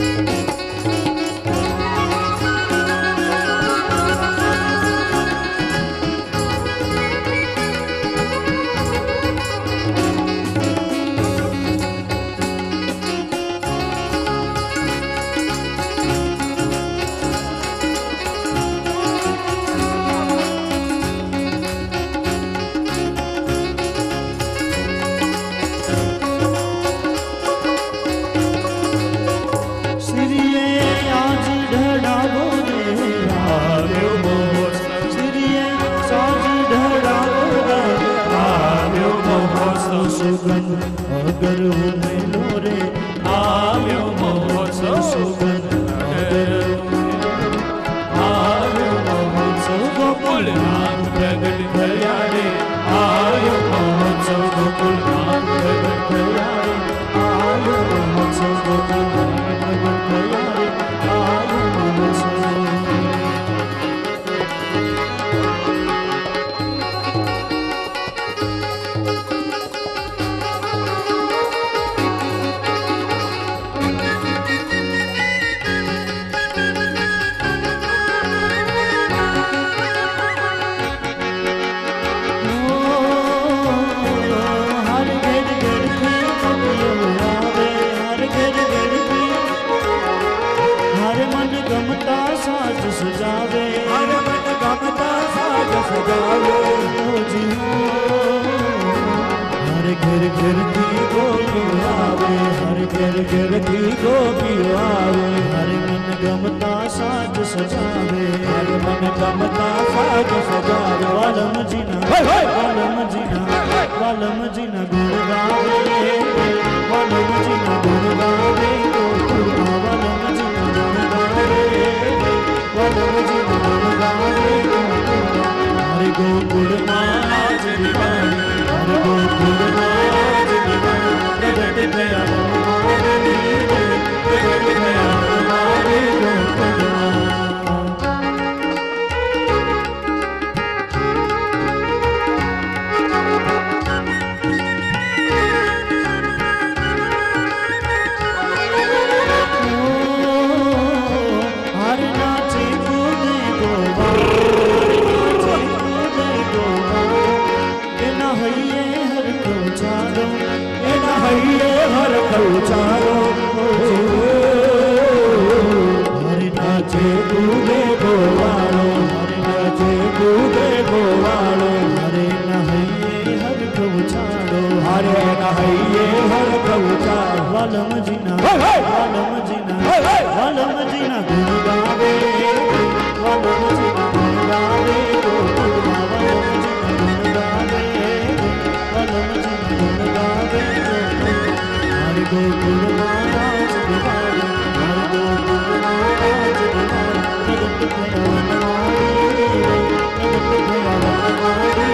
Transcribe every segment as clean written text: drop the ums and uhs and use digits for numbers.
अगर वो मिलो रे आव्यो महोत्सव सुगंध अगर आव्यो महोत्सव गोकुल नाम प्रगट थया रे आव्यो महोत्सव गोकुल नाम प्रगट थया रे आव्यो महोत्सव गोकुल नाम प्रगट थया रे आव्यो महोत्सव साज सजावे हर मन गमता साज सजावे जी हर घर घर की गोपी आवे हर घर घर की गोपी आवे हर मन गमता साज सजावे हर मन गमता साज सजावे वालम जीना गुण गावे वालम जीना गुण गावे वालम जीना गुण गावे हरे गोकुल नाच दिवाली हरे गोकुल नाच दिवाली प्रगट थया प्रगट थया हमारे गोकुल चारो हरि नाचे कूदे गोवालो हरि नाचे कूदे गोवालो हरे नहैये हर कवचारो हरे नहैये हर कवचारो वालम जीना गुण गावे वालम जीना गुण गावे वालम जीना गुण गावे गोकुल नाच दिवाली हर गोकुल नाच दिवाली प्रगट थया हमारे प्रगट थया हमारे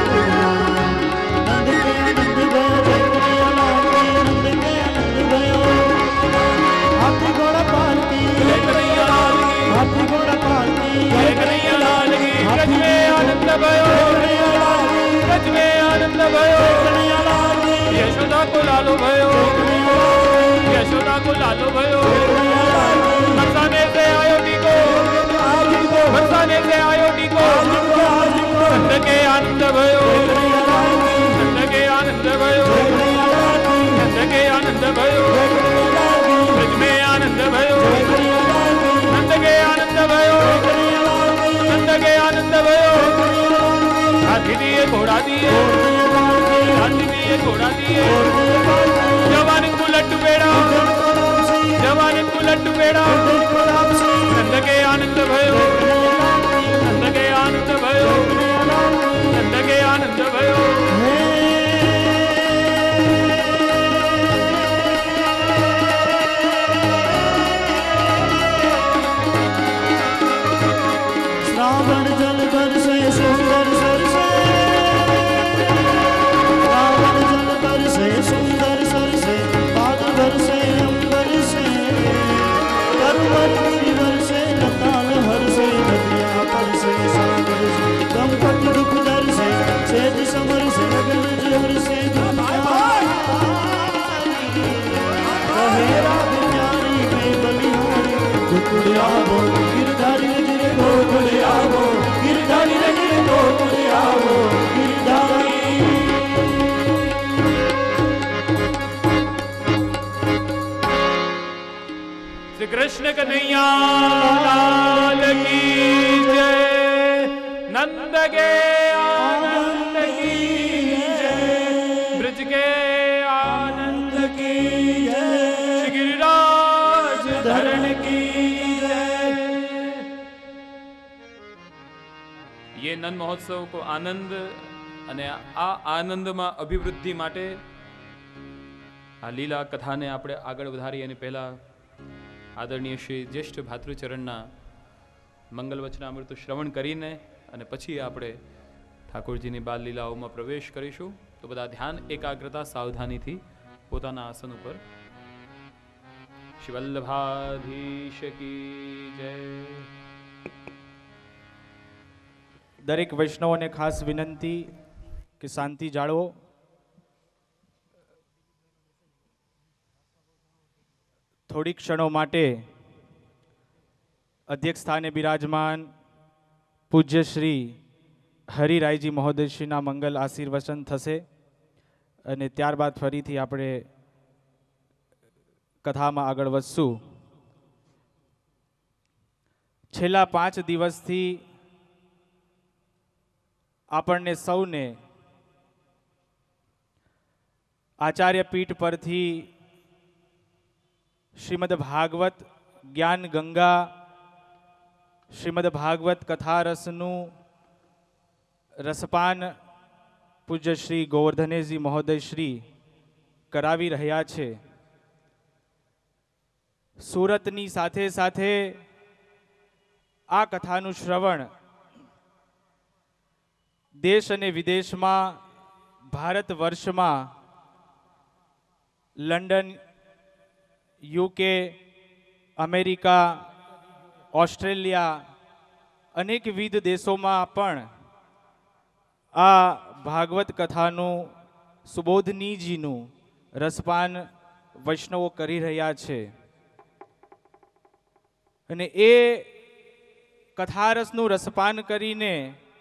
नंद के आनंद भयो नंद के आनंद भयो हाथी घोड़ा पालकी हाथी घोड़ा पालकी कन्हैया लाल की रज में आनंद भयो रज में आनंद भयो कन्हैया लाल की यशोदा को लालो भयो यशोदा को लालो भयो बरसाने से आयो टीको बरसाने से आयो टीको नंद के आनंद भयो नंद के आनंद भयो नंद के आनंद भयो ब्रज में आनंद भयो नंद के आनंद भयो नंद के आनंद भयो हाथी दिए घोड़ा दिए हाथी दिए घोड़ा दिए जवान को लड्डू बेड़ा जवान को लड्डू बेड़ा नंद के आनंद भयो नंद के आनंद भयो नंद के आनंद भयो श्रावण जल बरसे सुंदर सरसे श्रावण जल बरसे सुंदर सरसे बादल बरसे अंबर से कर श्री कृष्ण कन्हैया लाल की जय। नंद के आनंद की जय। ब्रज के आनंद की जय। श्री गिरिराज धरण की जय। ये नंद महोत्सव को आनंद અને આ આનંદમાં અભિવૃદ્ધિ માટે આ લીલા કથાને આપણે આગળ વધારી અને પહેલા આદરણીય શ્રી જ્યેષ્ઠ ભાતૃચરણના મંગલ વચનામૃત શ્રવણ કરીને અને પછી આપણે ઠાકોરજીની બાલ લીલાઓમાં પ્રવેશ કરીશું. તો બધા ધ્યાન એકાગ્રતા સાવધાનીથી પોતાના આસન ઉપર. શ્રી વલ્લભાધીશ કી જય. દરેક વૈષ્ણવોને ખાસ વિનંતી કે શાંતિ જાળવો. થોડી ક્ષણો માટે અધ્યક્ષ સ્થાને બિરાજમાન પૂજ્ય શ્રી હરિરાયજી મહોદયશ્રીના મંગલ આશીર્વચન થશે અને ત્યારબાદ ફરીથી આપણે કથામાં આગળ વધશું. છેલ્લા 5 દિવસથી આપણને સૌને આચાર્ય પીઠ પરથી શ્રીમદ ભાગવત જ્ઞાન ગંગા, શ્રીમદ ભાગવત કથા રસનું રસપાન પૂજ્ય શ્રી ગોવર્ધનેજી મહોદય શ્રી કરાવી રહ્યા છે. સુરતની સાથે સાથે આ કથાનું શ્રવણ દેશ અને વિદેશમાં, ભારત વર્ષમાં, લંડન, યુકે, અમેરિકા, ઓસ્ટ્રેલિયા, અનેકવિધ દેશોમાં પણ આ ભાગવત કથાનું સુબોધનીજીનું રસપાન વૈષ્ણવો કરી રહ્યા છે. અને એ કથારસનું રસપાન કરીને,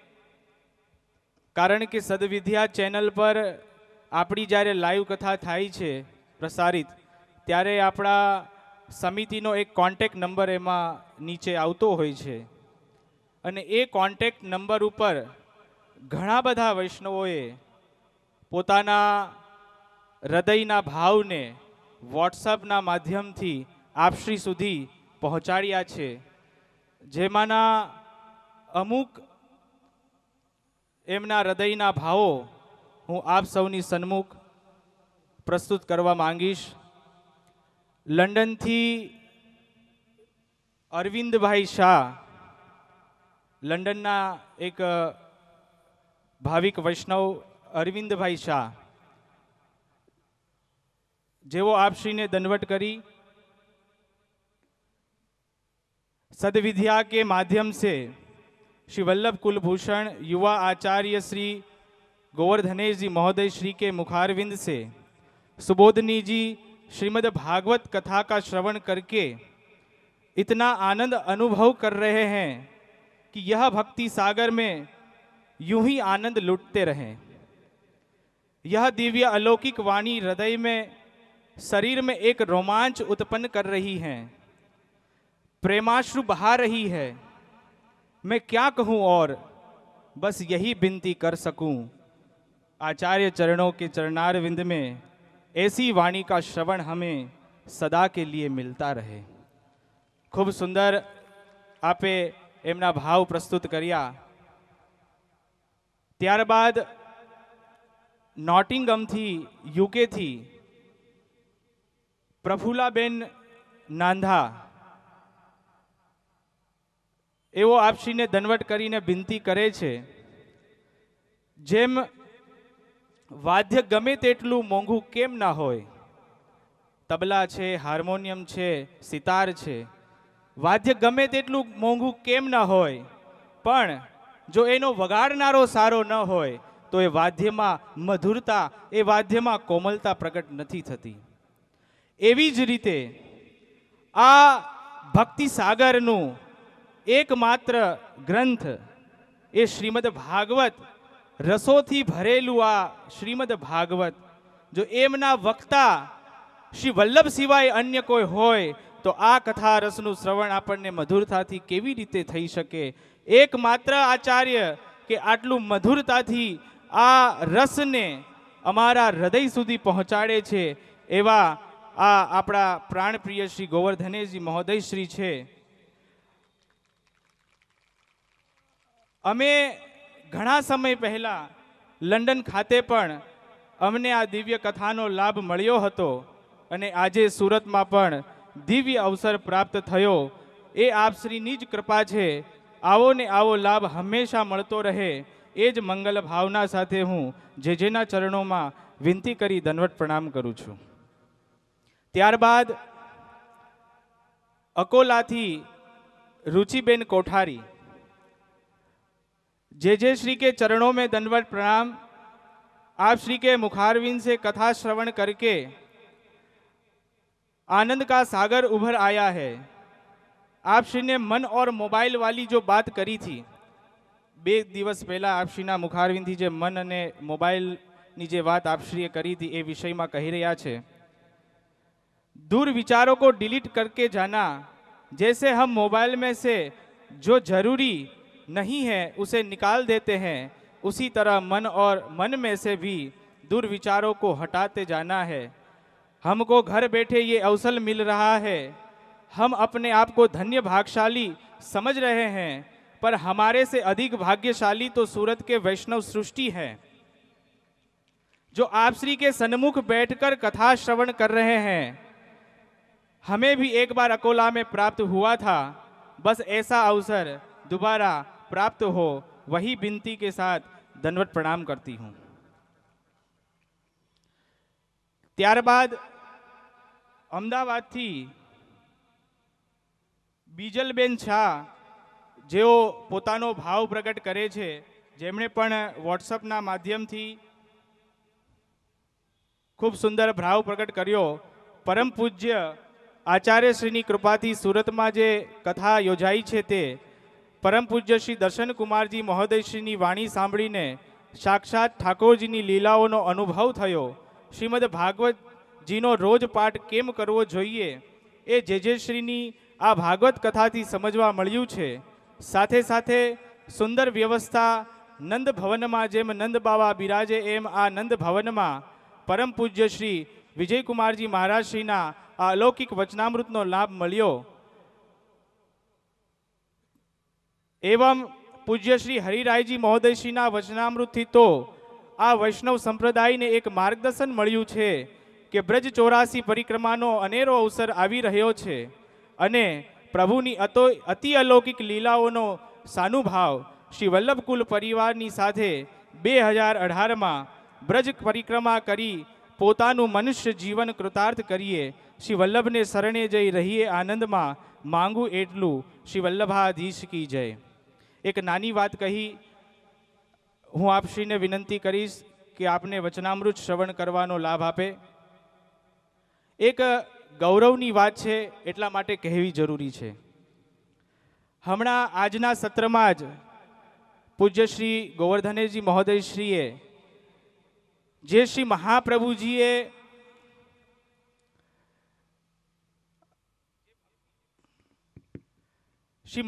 કારણ કે સદવિદ્યા ચેનલ પર આપણી જ્યારે લાઈવ કથા થાય છે પ્રસારિત, ત્યારે આપણા સમિતિનો એક કોન્ટેક્ટ નંબર એમાં નીચે આવતો હોય છે અને એ કોન્ટેક્ટ નંબર ઉપર ઘણા બધા વૈષ્ણવોએ પોતાના હૃદયના ભાવને વોટ્સઅપના માધ્યમથી આપશ્રી સુધી પહોંચાડ્યા છે, જેમાંના અમુક એમના હૃદયના ભાવો હું આપ સૌની સન્મુખ પ્રસ્તુત કરવા માંગીશ. લંડનથી અરવિંદભાઈ શાહ, લંડનના એક ભાવિક વૈષ્ણવ અરવિંદભાઈ શાહ, જેવો આપશ્રીને દંડવટ કરી सदविद्या के माध्यम से श्री वल्लभ कुलभूषण युवा आचार्य श्री गोवर्धनेश जी महोदय श्री के मुखारविंद से सुबोधनी जी श्रीमद् भागवत कथा का श्रवण करके इतना आनंद अनुभव कर रहे हैं कि यह भक्ति सागर में यूं ही आनंद लुटते रहें. यह दिव्य अलौकिक वाणी हृदय में, शरीर में एक रोमांच उत्पन्न कर रही हैं, प्रेमाश्रु बहा रही है. मैं क्या कहूँ और बस यही विनती कर सकूँ, आचार्य चरणों के चरणारविंद में ऐसी वाणी का श्रवण हमें सदा के लिए मिलता रहे. खूब सुंदर आपे एमना भाव प्रस्तुत કર્યા. ત્યારબાદ નોટિંગમથી, યુકેથી પ્રફુલ્લાબેન નાંધા એવો આપશ્રીને દંડવટ કરીને વિનંતી કરે છે, જેમ વાદ્ય ગમે તેટલું મોંઘું કેમ ના હોય, તબલા છે, હાર્મોનિયમ છે, સિતાર છે, વાદ્ય ગમે તેટલું મોંઘું કેમ ના હોય, પણ જો એનો વગાડનારો સારો ન હોય તો એ વાદ્યમાં મધુરતા, એ વાદ્યમાં કોમલતા પ્રગટ નથી થતી. એવી જ રીતે આ ભક્તિ સાગરનું એકમાત્ર ગ્રંથ એ શ્રીમદ ભાગવત, રસોથી ભરેલું આ શ્રીમદ ભાગવત, જો એમના વક્તા શ્રી વલ્લભ સિવાય અન્ય કોઈ હોય તો આ કથા રસનું શ્રવણ આપણને મધુરતાથી કેવી રીતે થઈ શકે? એકમાત્ર આચાર્ય કે આટલું મધુરતાથી આ રસને અમારા હૃદય સુધી પહોંચાડે છે એવા આ આપણા પ્રાણપ્રિય શ્રી ગોવર્ધનેજી મહોદય શ્રી છે. અમે ઘણા સમય પહેલા લંડન ખાતે પણ અમને આ દિવ્ય કથાનો લાભ મળ્યો હતો અને આજે સુરતમાં પણ દિવ્ય અવસર પ્રાપ્ત થયો. એ આપશ્રીની જ કૃપા છે. આવો ને આવો લાભ હંમેશા મળતો રહે એ જ મંગલ ભાવના સાથે હું જેના ચરણોમાં વિનંતી કરી દંડવત પ્રણામ કરું છું. ત્યારબાદ અકોલાથી रुचिबेन कोठारी, जे श्री के चरणों में दंडवत प्रणाम। आप श्री के मुखारविंद से कथा श्रवण करके आनंद का सागर उभर आया है। आप श्री ने मन और मोबाइल वाली जो बात करी थी, 2 दिवस पहला आप श्री ना मुखारविंद थी जे मन ने मोबाइल नी जे बात आप श्री करी थी ए विषय में कही रहा है। दूर विचारों को डिलीट करके जाना, जैसे हम मोबाइल में से जो जरूरी नहीं है उसे निकाल देते हैं, उसी तरह मन और मन में से भी दूर विचारों को हटाते जाना है। हमको घर बैठे ये अवसर मिल रहा है, हम अपने आप को धन्य भाग्यशाली समझ रहे हैं, पर हमारे से अधिक भाग्यशाली तो सूरत के वैष्णव सृष्टि है, जो आप श्री के सन्मुख बैठकर कथा श्रवण कर रहे हैं। हमें भी एक बार अकोला में प्राप्त हुआ था, बस ऐसा अवसर दोबारा प्राप्त हो, वही विनती के साथ दंडवत प्रणाम करती हूँ। त्यारबाद अमदावाद थी बीजलबेन शाह, जेओ पोतानो भाव प्रकट करे छे, जेमणे पण व्हाट्सएपना माध्यमथी खूब सुंदर भाव प्रकट कर्यो। परम पूज्य आचार्य श्रीनी कृपाथी सूरत में जे कथा योजाई छे ते परम पूज्य श्री दर्शन कुमारजी महोदय श्रीनी वाणी सांभळीने साक्षात ठाकोरजीनी लीलाओनो अनुभव थयो। श्रीमद भागवत जीनो रोज पाठ केम करवो जोईए ए जे श्रीनी आ भागवत कथाथी समझवा मळ्युं छे। साथे साथे सुंदर व्यवस्था नंद भवन में जेम नंद बाबा बिराजे एम आ नंद भवन में परम पूज्य श्री विजय कुमारजी महाराज श्रीना अलौकिक वचनामृतनो लाभ मळ्यो। एवं पूज्य श्री हरिरायजी महोदय श्रीना वचनामृतथी तो आ वैष्णव संप्रदाय ने एक मार्गदर्शन मळ्युं छे के ब्रज 84 परिक्रमानो अनेरो अवसर आवी रह्यो छे अने प्रभुनी अति अलौकिक लीलाओनो सानुभाव श्री वल्लभकुल परिवारनी साथे 2018 में ब्रज परिक्रमा करी पोतानु मनुष्य जीवन कृतार्थ करिए। श्री वल्लभ ने शरणे जई रहीए आनंद में मांगू एटलू श्री वल्लभाधीश की जय। एक नानी बात कही, हूँ आप श्री ने विनंती करीश कि आपने वचनामृत श्रवण करवानो लाभ आपे। एक गौरवनी बात है एटला माटे कहेवी जरूरी है। हमणा आजना सत्र में ज पूज्य श्री गोवर्धनेजी महोदय श्रीए जे श्री महाप्रभुजीए श्री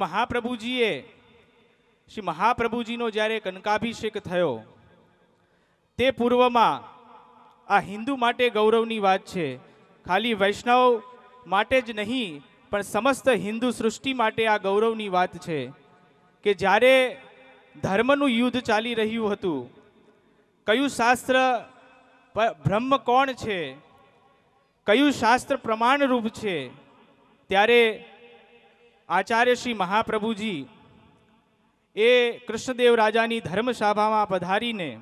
महाप्रभुजीनो ज्यारे कनकाभिषेक थयो ते पूर्व में आ हिंदू माटे गौरवनी बात है। खाली वैष्णव माटे ज नहीं पण समस्त हिंदू सृष्टि माटे आ गौरवनी बात है कि ज्यारे धर्मनु युद्ध चाली रह्यु हतुं, कयु शास्त्र ब्रह्म कोण छे, कयु शास्त्र प्रमाण रूप छे, त्यारे आचार्य श्री महाप्रभुजी ए कृष्णदेव राजानी धर्मसभा में पधारी ने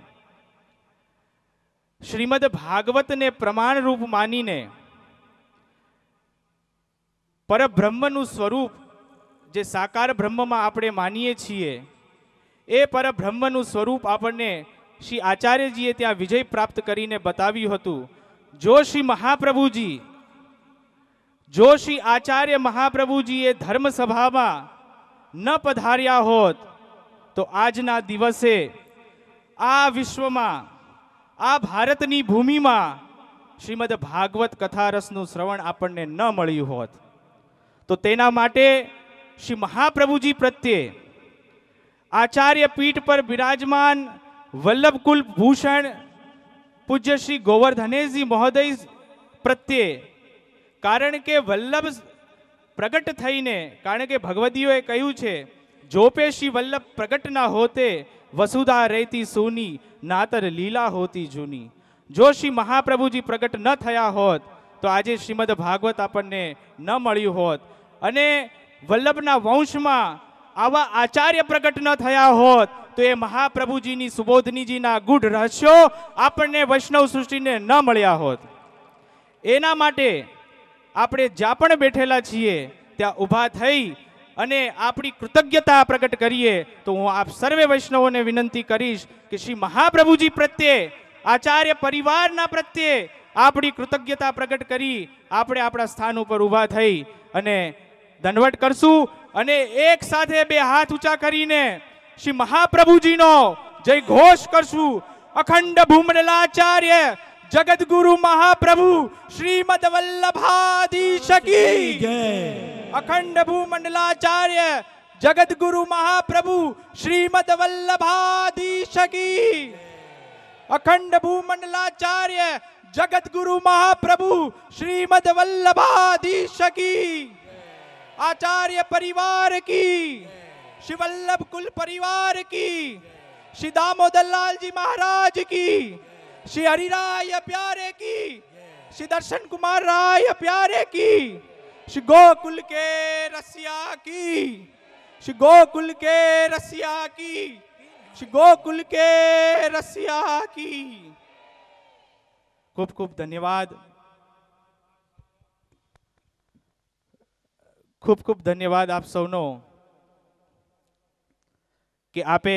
श्रीमद भागवत ने प्रमाण रूप मानी ने पर ब्रह्मनु स्वरूप जे साकार ब्रह्म में आपणे मानीए छीए ए पर ब्रह्मनु स्वरूप आपने श्री आचार्यजीए त्यां विजय प्राप्त करीने बताव्युं हतुं। जो श्री आचार्य महाप्रभुजीए धर्मसभा में न पधार्या होत तो आजना दिवसे आ विश्व में आ भारतनी भूमि में श्रीमद भागवत कथा रसनु श्रवण आपने न मळ्युं होत। તો તેના માટે શ્રી મહાપ્રભુજી પ્રત્યે આચાર્ય પીઠ પર બિરાજમાન વલ્લભકુલ ભૂષણ પૂજ્ય શ્રી ગોવર્ધનેશજી મહોદય પ્રત્યે, કારણ કે વલ્લભ પ્રગટ થઈને, કારણ કે ભગવદીઓએ કહ્યું છે, જો પે શ્રી વલ્લભ પ્રગટ ના હોતે વસુધા રહેતી સૂની, નાતર લીલા હોતી જૂની. જો શ્રી મહાપ્રભુજી પ્રગટ ન થયા હોત તો આજે શ્રીમદ ભાગવત આપણને ન મળ્યું હોત, અને વલ્લભના વંશમાં આવા આચાર્ય પ્રગટ ન થયા હોત તો એ મહાપ્રભુજીની સુબોધનીજીના ગૂઢ રહસ્યો આપણને વૈષ્ણવ સૃષ્ટિને ન મળ્યા હોત. એના માટે આપણે જ્યાં પણ બેઠેલા છીએ ત્યાં ઊભા થઈ અને આપણી કૃતજ્ઞતા પ્રગટ કરીએ. તો હું આપ સર્વે વૈષ્ણવોને વિનંતી કરીશ કે શ્રી મહાપ્રભુજી પ્રત્યે, આચાર્ય પરિવારના પ્રત્યે આપણી કૃતજ્ઞતા પ્રગટ કરી આપણે આપણા સ્થાન ઉપર ઊભા થઈ અને દંડવટ કરશું અને એક સાથે બે હાથ ઊંચા કરીને શ્રી મહાપ્રભુજીનો જય ઘોષ કરશું. અખંડ ભૂમંડલાચાર્ય જગદગુરુ મહાપ્રભુ શ્રીમદ વલ્લભાધીશ કી જય. અખંડ ભૂમંડલાચાર્ય જગદગુરુ મહાપ્રભુ શ્રીમદ વલ્લભાધીશ કી. અખંડ ભૂમંડલાચાર્ય જગદગુરુ મહાપ્રભુ શ્રીમદ વલ્લભાધીશ કી. आचार्य परिवार की, श्री वल्लभ कुल परिवार की, श्री दामोदर लाल जी महाराज की, श्री हरिराय प्यारे की, श्री दर्शन कुमार राय प्यारे की, श्री गोकुल के रसिया की, श्री गोकुल के रसिया की, श्री गोकुल के रसिया की. खूब खूब धन्यवाद. ખૂબ ખૂબ ધન્યવાદ આપ સૌનો કે આપે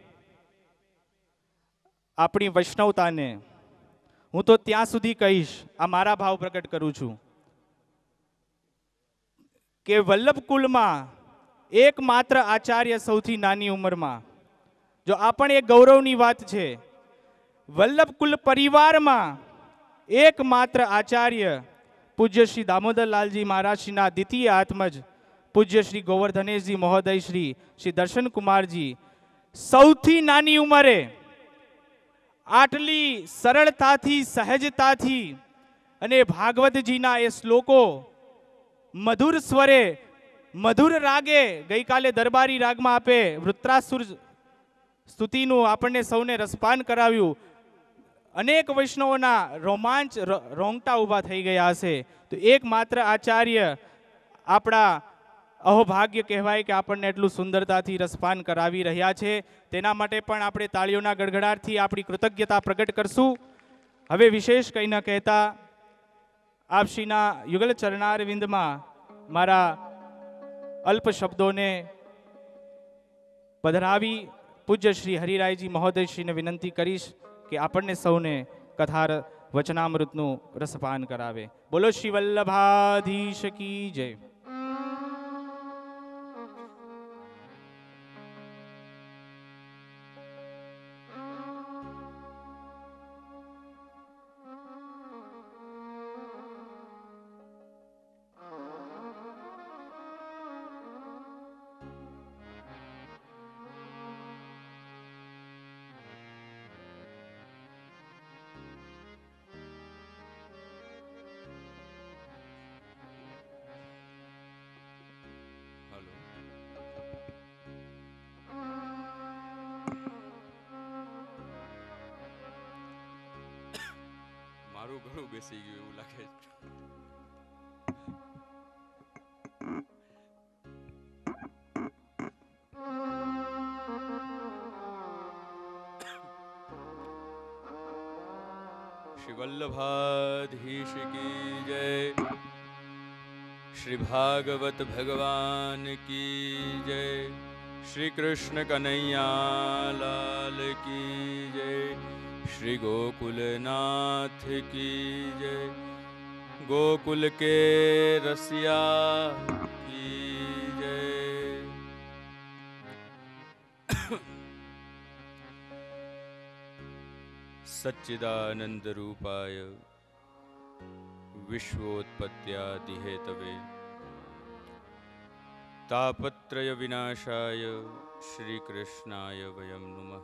આપણી વૈષ્ણવતાને, હું તો ત્યાં સુધી કહીશ, આ મારા ભાવ પ્રગટ કરું છું કે વલ્લભ કુલમાં એકમાત્ર આચાર્ય સૌથી નાની ઉંમરમાં, જો આ પણ એક ગૌરવની વાત છે. વલ્લભ કુલ પરિવારમાં એકમાત્ર આચાર્ય પૂજ્ય શ્રી દામોદરલાલજી મહારાજશ્રીના દ્વિતીય આત્મજ પૂજ્ય શ્રી ગોવર્ધનેશજી મહોદય શ્રી દર્શન કુમારજી સૌથી નાની ઉંમરે આટલી સરળતાથી, સહજતાથી અને ભાગવતજીના એ શ્લોકો મધુર સ્વરે, મધુર રાગે, ગઈકાલે દરબારી રાગમાં આપે વૃત્રાસુર સ્તુતિનું આપણને સૌને રસપાન કરાવ્યું. અનેક વૈષ્ણવોના રોમાંચ, રોંગટા ઊભા થઈ ગયા હશે. તો એકમાત્ર આચાર્ય આપણા અહોભાગ્ય કહેવાય કે આપણને એટલું સુંદરતાથી રસપાન કરાવી રહ્યા છે. તેના માટે પણ આપણે તાળીઓના ગડગડાટથી આપણી કૃતજ્ઞતા પ્રગટ કરશું. હવે વિશેષ કંઈ ન કહેતા આપશ્રીના યુગલ ચરણારવિંદમાં મારા અલ્પ શબ્દોને પધરાવી પૂજ્ય શ્રી હરિરાયજી મહોદયશ્રીને વિનંતી કરીશ કે આપણને સૌને કથા વચનામૃતનું રસપાન કરાવે. બોલો શ્રી વલ્લભાધીશ કી જય. મારું ઘણું બેસી ગયું એવું લાગે છે. श्री वल्लभाधीश की जय. श्री भागवत भगवान की जय. श्री कृष्ण कन्हैया लाल की जय. श्री गोकुलनाथ की जय. गोकुल के रसिया की जय. सच्चिदानंद रूपाय विश्वोत्पत्त्यादि हेतवे तापत्रय विनाशाय श्रीकृष्णाय वयं नुमः।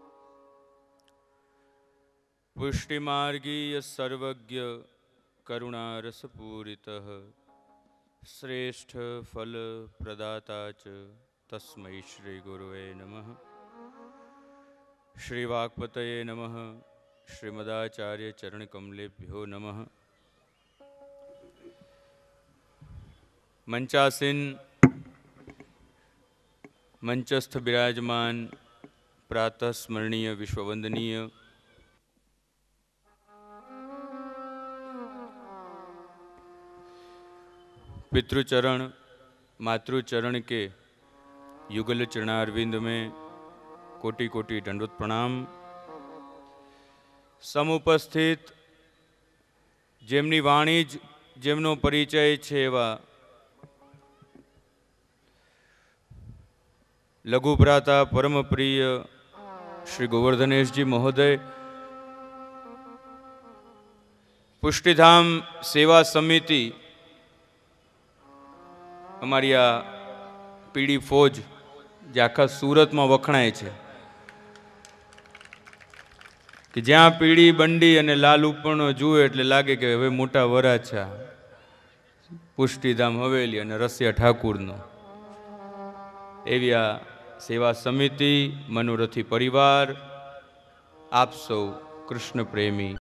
पुष्टिमार्गीय सर्वज्ञ करुणारसपूरितः श्रेष्ठ फल प्रदाता च तस्मै श्री गुरुवे नमः। श्रीवाक्पतये नमः। श्रीमदाचार्य चरण कमलेभ्यो नमः। मंचासीन मंचस्थ विराजमान प्रातः स्मरणीय विश्ववंदनीय पितृचरण मातृचरण के युगल चरणारविंद में कोटि कोटि दंडवत प्रणाम। समुपस्थित जेमनी वाणी ज जेमनो परिचय छे एवा लघु भ्राता परम प्रिय श्री गोवर्धनेश जी महोदय, पुष्टिधाम सेवा समिति अमारी आ पीड़ी फौज जे आखा सूरत में वखणाय छे कि ज्यां पीड़ी बंडी अने लाल उपनो जुए एटले लागे के हवे मोटा वराछा पुष्टिधाम हवेली अने रसिया ठाकुरनो। एवी आ सेवा समिति, मनोरथी परिवार, आप सौ कृष्ण प्रेमी